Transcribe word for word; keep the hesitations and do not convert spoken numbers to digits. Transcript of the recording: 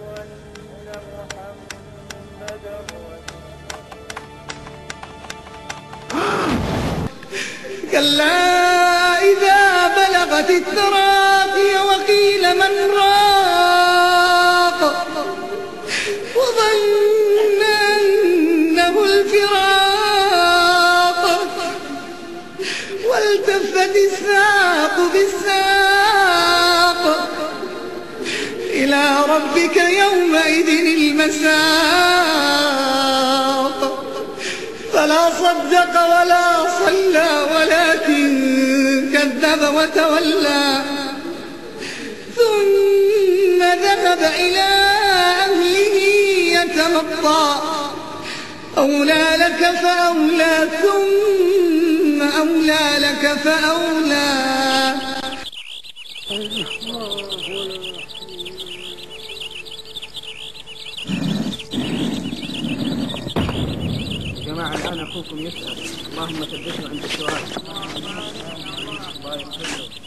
كلا إذا بلغت التراقي وقيل من راق وظن أنه الفراق والتفت الساق بالساق إلى ربك يومئذ المساق فلا صدق ولا صلى ولكن كذب وتولى ثم ذهب إلى أهله يتمطى أولى لك فأولى ثم أولى لك فأولى. جماعة الآن أخوكم يسأل، اللهم ثبته عند السؤال.